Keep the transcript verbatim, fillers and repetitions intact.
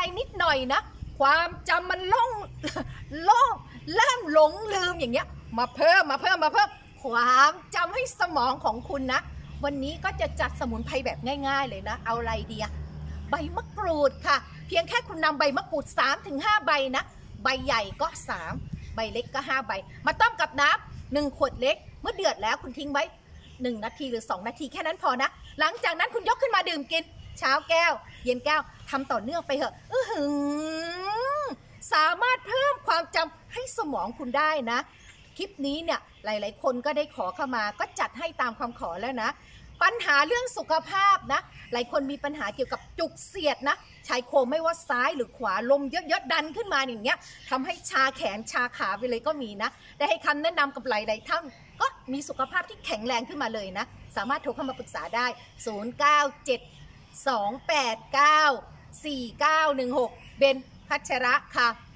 นิดหน่อยนะความจำมันล่องล่องเริ่มหลงลืมอย่างเงี้ยมาเพิ่มมาเพิ่มมาเพิ่มความจำให้สมองของคุณนะวันนี้ก็จะจัดสมุนไพรแบบง่ายๆเลยนะเอาอะไรดีอะใบมะกรูดค่ะเพียงแค่คุณนำใบมะกรูด สามถึงห้า ใบนะใบใหญ่ก็สามใบเล็กก็ห้าใบมาต้มกับน้ำหนึ่งขวดเล็กเมื่อเดือดแล้วคุณทิ้งไว้หนึ่งนาทีหรือสองนาทีแค่นั้นพอนะหลังจากนั้นคุณยกขึ้นมาดื่มกินเช้าแก้วเย็นแก้วทำต่อเนื่องไปเถอะอื้อหือสามารถเพิ่มความจำให้สมองคุณได้นะคลิปนี้เนี่ยหลายๆคนก็ได้ขอเข้ามาก็จัดให้ตามความขอแล้วนะปัญหาเรื่องสุขภาพนะหลายคนมีปัญหาเกี่ยวกับจุกเสียดนะชายโครงไม่ว่าซ้ายหรือขวาลมเยอะๆดันขึ้นมาอย่างเงี้ยทำให้ชาแขนชาขาไปเลยก็มีนะได้ให้คำแนะนำกับหลายๆท่านก็มีสุขภาพที่แข็งแรงขึ้นมาเลยนะสามารถโทรเข้ามาปรึกษาได้ศูนย์ เก้า เจ็ด สอง แปด เก้า สี่ เก้า หนึ่ง หกเบนพัชระค่ะ